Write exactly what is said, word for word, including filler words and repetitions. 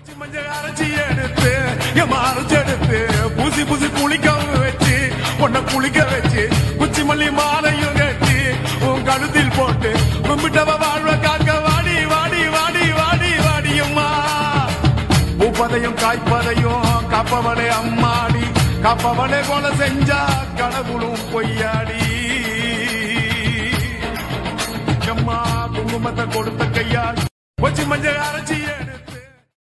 மஞ்சள் அரைச்சி எடுத்து அரைச்சி எடுத்து பூசி பூசி குளிக்கவும் வச்சு பொண்ண குளிக்க வச்சு குச்சி மல்லி மாலையும் கட்டி உன் கழுத்தில் போட்டு கும்பிட்டவ வாழ்வ காக்க வாடி வாடி வாடி வாடி வாடியம்மா பூப்பதையும் காய்ப்பதையும் காப்பவனே அம்மாடி காப்பவனே கொலை செஞ்சா கடவுளும் பொய்யாடி அம்மா குங்குமத்தை கொடுத்த கையால் வச்சு மஞ்சள் அரைச்சி